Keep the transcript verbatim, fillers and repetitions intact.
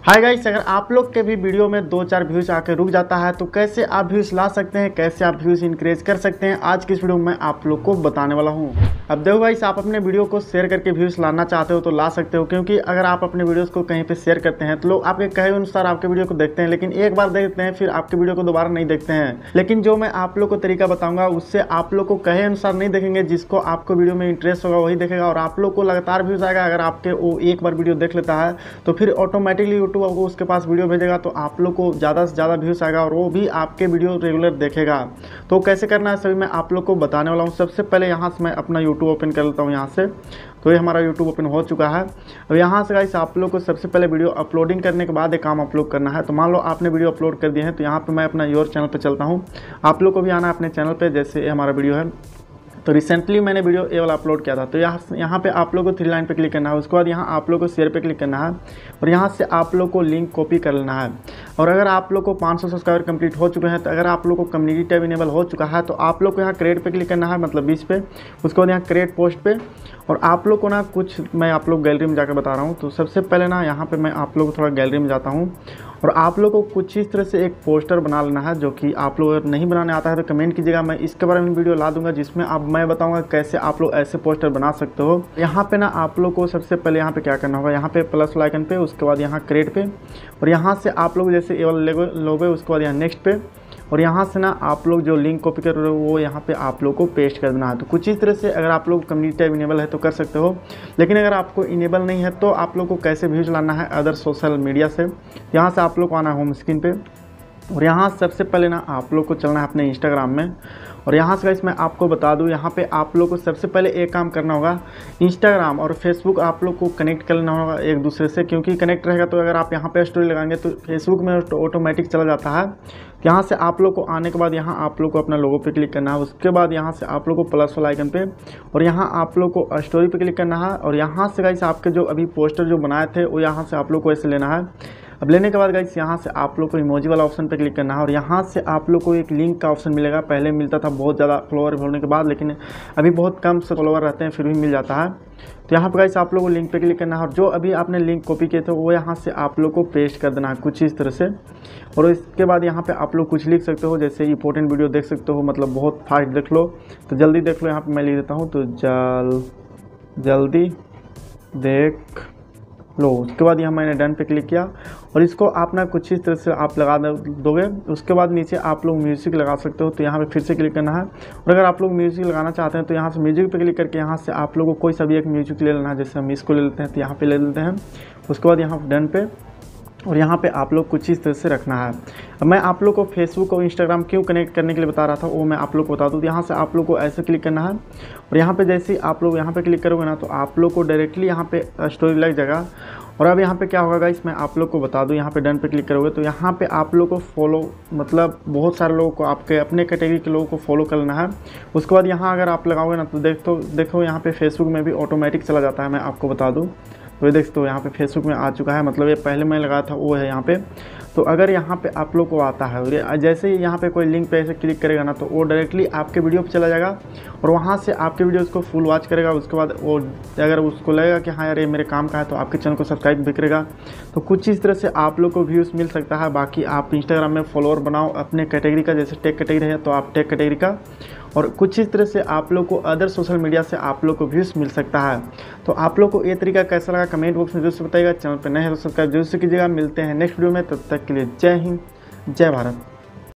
Hi guys, अगर आप लोग के भी वीडियो में दो चार व्यूज़ आके रुक जाता है तो कैसे आप व्यूज़ ला सकते हैं, कैसे आप व्यूज़ इंक्रीज कर सकते हैं, आज की इस वीडियो में आप लोग को बताने वाला हूं। अब देखो गाइस, आप अपने वीडियो को शेयर करके व्यूज़ लाना चाहते हो तो ला सकते हो, क्योंकि अगर आप अपने वीडियोस को कहीं पे शेयर करते हैं तो लोग आपके कहे अनुसार आपके वीडियो को देखते हैं, लेकिन एक बार देखते हैं फिर आपके वीडियो को दोबारा नहीं देखते हैं। लेकिन जो मैं आप लोग को तरीका बताऊँगा उससे आप लोग को कहे अनुसार नहीं देखेंगे, जिसको आपको वीडियो में इंटरेस्ट होगा वही देखेगा और आप लोग को लगातार व्यूज़ आएगा। अगर आपके वो एक बार वीडियो देख लेता है तो फिर ऑटोमेटिकली यूट्यूब आपको उसके पास वीडियो भेजेगा, तो आप लोग को ज़्यादा से ज़्यादा व्यूज़ आएगा और वो भी आपके वीडियो रेगुलर देखेगा। तो कैसे करना है सभी मैं आप लोग को बताने वाला हूँ। सबसे पहले यहाँ से मैं अपना यूट्यूब ओपन कर लेता हूँ यहाँ से। तो ये हमारा यूट्यूब ओपन हो चुका है। अब यहाँ से गाइस आप लोग को सबसे पहले वीडियो अपलोडिंग करने के बाद एक काम अपलोड करना है। तो मान लो आपने वीडियो अपलोड कर दिया है, तो यहाँ पे मैं अपना योर चैनल पे चलता हूँ। आप लोग को भी आना है अपने चैनल पे, जैसे ये हमारा वीडियो है। तो रिसेंटली मैंने वीडियो ए वाला अपलोड किया था। तो यहाँ यहाँ पे आप लोग को थ्री लाइन पे क्लिक करना है, उसके बाद यहाँ आप लोग को शेयर पे क्लिक करना है और यहाँ से आप लोग को लिंक कॉपी कर लेना है। और अगर आप लोग को पाँच सौ सब्सक्राइबर कंप्लीट हो चुके हैं, तो अगर आप लोग को कम्युनिटी टैब इनेबल हो चुका है तो आप लोग को यहाँ क्रिएट पे क्लिक करना है, मतलब बीच पे। उसके बाद यहाँ क्रिएट पोस्ट पे, और आप लोग को ना कुछ मैं आप लोग गैलरी में जाकर बता रहा हूँ। तो सबसे पहले ना यहाँ पे मैं आप लोग को थोड़ा गैलरी में जाता हूँ और आप लोग को कुछ इस तरह से एक पोस्टर बना लेना है, जो कि आप लोग अगर नहीं बनाने आता है तो कमेंट कीजिएगा, मैं इसके बारे में वीडियो ला दूंगा जिसमें अब मैं बताऊंगा कैसे आप लोग ऐसे पोस्टर बना सकते हो। यहाँ पे ना आप लोग को सबसे पहले यहाँ पे क्या करना होगा, यहाँ पे प्लस आइकन पे, उसके बाद यहाँ क्रिएट पे, और यहाँ से आप लोग जैसे ए वाला लोगो, उसके बाद यहाँ नेक्स्ट पे, और यहाँ से ना आप लोग जो लिंक कॉपी कर रहे हो वो यहाँ पे आप लोग को पेस्ट कर देना है। तो कुछ इस तरह से अगर आप लोग कम्युनिटी टैब इनेबल है तो कर सकते हो, लेकिन अगर आपको इनेबल नहीं है तो आप लोग को कैसे व्यूज लाना है अदर सोशल मीडिया से। यहाँ से आप लोग को आना है होम स्क्रीन पे, और यहाँ सबसे पहले ना आप लोग को चलना है अपने इंस्टाग्राम में। और यहाँ से गाइस मैं आपको बता दूँ, यहाँ पे आप लोग को सबसे पहले एक काम करना होगा, इंस्टाग्राम और फेसबुक आप लोग को कनेक्ट कर लेना होगा एक दूसरे से, क्योंकि कनेक्ट रहेगा तो अगर आप यहाँ पे स्टोरी लगाएंगे तो फेसबुक में ऑटोमेटिक चला जाता है। यहाँ से आप लोग को आने के बाद यहाँ आप लोग को अपना लोगो पे क्लिक करना है, उसके बाद यहाँ से आप लोग को प्लस वाला आइकन पे, और यहाँ आप लोग को स्टोरी पे क्लिक करना है। और यहाँ से गाइस आपके जो अभी पोस्टर जो बनाए थे वो यहाँ से आप लोग को ऐसे लेना है। अब लेने के बाद गाइस यहाँ से आप लोग को इमोजी वाला ऑप्शन पे क्लिक करना है, और यहाँ से आप लोग को एक लिंक का ऑप्शन मिलेगा। पहले मिलता था बहुत ज़्यादा फॉलोअर होने के बाद, लेकिन अभी बहुत कम से फॉलोअर रहते हैं फिर भी मिल जाता है। तो यहाँ पर गाइस आप लोग को लिंक पे क्लिक करना है, और जो अभी आपने लिंक कॉपी किए थे वो यहाँ से आप लोग को पेस्ट कर देना है कुछ इस तरह से। और इसके बाद यहाँ पे आप लोग कुछ लिख सकते हो, जैसे इंपॉर्टेंट वीडियो देख सकते हो, मतलब बहुत फास्ट देख लो तो जल्दी देख लो। यहाँ पे मैं लिख देता हूँ, तो जल जल्दी देख लो। उसके बाद यहाँ मैंने डन पे क्लिक किया, और इसको आप ना कुछ इस तरह से आप लगा दोगे। उसके बाद नीचे आप लोग म्यूज़िक लगा सकते हो, तो यहाँ पे फिर से क्लिक करना है। और अगर आप लोग म्यूज़िक लगाना चाहते हैं तो यहाँ से म्यूज़िक पे क्लिक करके यहाँ से आप लोगों को कोई सा भी एक म्यूज़िक ले लेना है, जैसे हम इसको ले लेते हैं तो यहाँ पे ले लेते हैं। उसके बाद यहाँ डन पे, और यहाँ पे आप लोग कुछ इस तरह से रखना है। अब मैं आप लोग को फेसबुक और इंस्टाग्राम क्यों कनेक्ट करने के लिए बता रहा था वो मैं आप लोग को बता दूँ। तो यहाँ से आप लोग को ऐसे क्लिक करना है, और यहाँ पे जैसे ही आप लोग यहाँ पे क्लिक करोगे ना तो आप लोग को डायरेक्टली यहाँ पे स्टोरी लग जाएगा। और अब यहाँ पे क्या होगा गाइस मैं आप लोग को बता दूँ, यहाँ पे डन पे क्लिक करोगे तो यहाँ पे आप लोग को फॉलो, मतलब बहुत सारे लोगों को, आपके अपने कैटेगरी के लोगों को फॉलो कर लेना है। उसके बाद यहाँ अगर आप लगाओगे ना तो देख तो देखो यहाँ पे फेसबुक में भी ऑटोमेटिक चला जाता है, मैं आपको बता दूँ। तो ये देख तो यहाँ पे फेसबुक में आ चुका है, मतलब ये पहले मैं लगाया था वो है यहाँ पे। तो अगर यहाँ पे आप लोग को आता है और जैसे ही यहाँ पे कोई लिंक पे ऐसे क्लिक करेगा ना तो वो डायरेक्टली आपके वीडियो पे चला जाएगा, और वहाँ से आपके वीडियोस को फुल वॉच करेगा। उसके बाद वो अगर उसको लगेगा कि हाँ यार ये मेरे काम का है तो आपके चैनल को सब्सक्राइब भी करेगा। तो कुछ इस तरह से आप लोग को व्यूज़ मिल सकता है। बाकी आप इंस्टाग्राम में फॉलोअर बनाओ अपने कैटेगरी का, जैसे टेक कैटेगरी है तो आप टेक कैटेगरी का, और कुछ इस तरह से आप लोग को अदर सोशल मीडिया से आप लोग को व्यूज़ मिल सकता है। तो आप लोग को ये तरीका कैसा लगा कमेंट बॉक्स में जरूर से बताइएगा। चैनल पर नए हैं तो सब्सक्राइब जरूर से कीजिएगा। मिलते हैं नेक्स्ट वीडियो में, तब तक के लिए जय हिंद जय भारत।